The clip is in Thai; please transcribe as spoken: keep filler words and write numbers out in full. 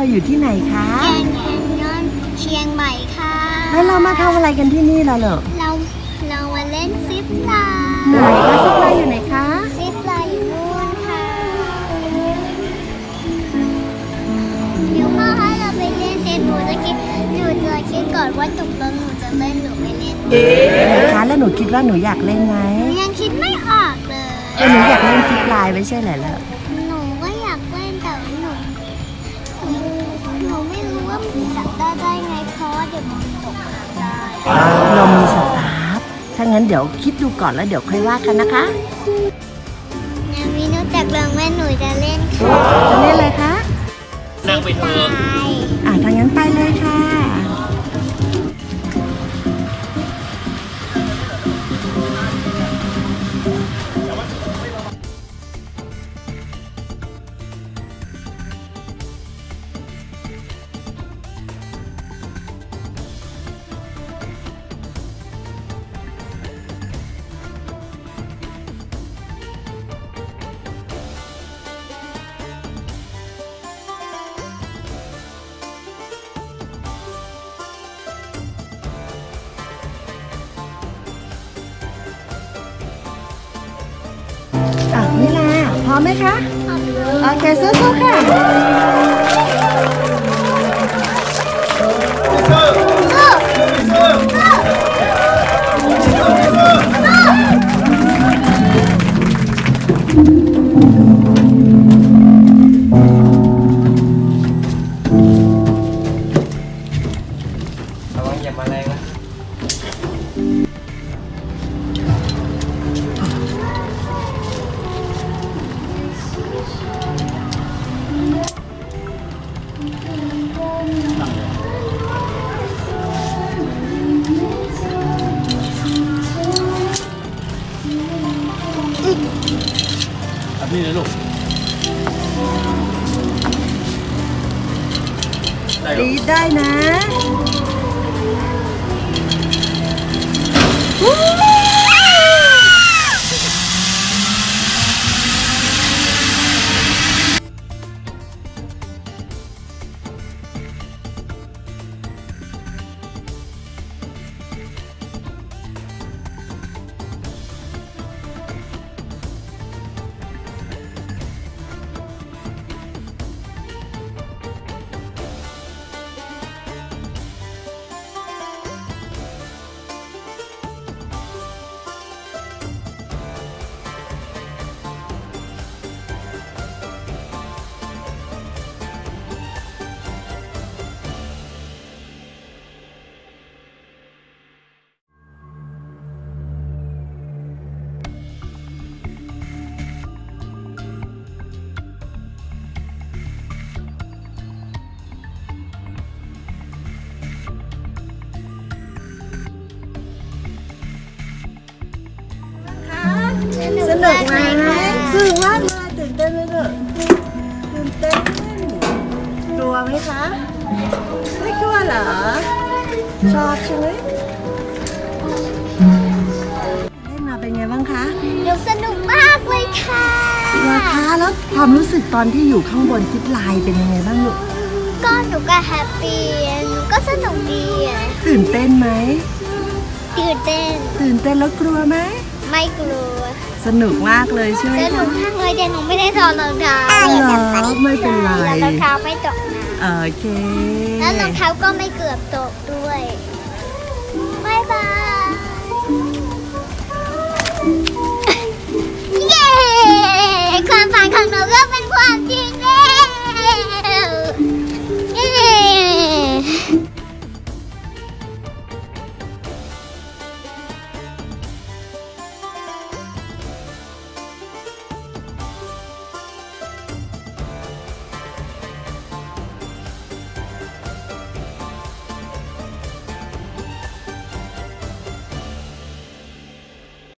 อยู่ที่ไหนคะแกรนด์แคนยอนเชียงใหม่ค่ะแล้วเรามาทำอะไรกันที่นี่ล่ะเหรอเราเรามาเล่นซิปไลน์ไหนคะซิปไลน์อยู่ไหนคะซิปไลน์อยู่นู่นค่ะเดี๋ยวพ่อให้เราไปเล่นเดี๋ยวหนูจะคิดหนูจะคิดก่อนว่าตกลงหนูจะเล่นหรือไม่เล่นนะคะแล้วหนูคิดว่าหนูอยากเล่นไหมยังคิดไม่ออกเลยแล้วหนูอยากเล่นซิปไลน์ไม่ใช่เหรอล่ะหนูก็อยากเล่นแต่หนูหนูไม่รู้ว่ามันจับได้ได้ไงเพราะเดี๋ยวมันตกน้ำได้เรามีสตาฟถ้างั้นเดี๋ยวคิดดูก่อนแล้วเดี๋ยวค่อยว่ากันนะคะนาวินจากเรื่องแม่หนูจะเล่นค่ะจะเล่นอะไรคะนั่งไปเถอะอ่ะถ้างั้นไปเลยค่ะนี่แหละพร้อมไหมคะโอเคสู้ๆค่ะระวังอย่ามาแรงนะนี่เลยลูกดีได้นะสนุกไหมสนุกมากเลยตื่นเต้นไหมลูกตื่นเต้นกลัวไหมคะไม่กลัวเหรอชอบใช่ไหมเล่นมาเป็นไงบ้างคะหนูสนุกมากเลยค่ะราคาแล้วความรู้สึกตอนที่อยู่ข้างบนซิปไลน์เป็นยังไงบ้างลูกก็หนูก็แฮปปี้หนูก็สนุกดีตื่นเต้นไหมตื่นเต้นตื่นเต้นแล้วกลัวไหมไม่กลัวสนุกมากเลยใช่ไหมสนุกมากเลยเดี๋ยวหนูไม่ได้ถอดรองเท้าไม่เป็นไรแล้วรองเท้าไม่ตกน้ำโอเคแล้วรองเท้าก็ไม่เกือบตกด้วยบายบายเย้ความฝันของหนูก็เป็นความจริง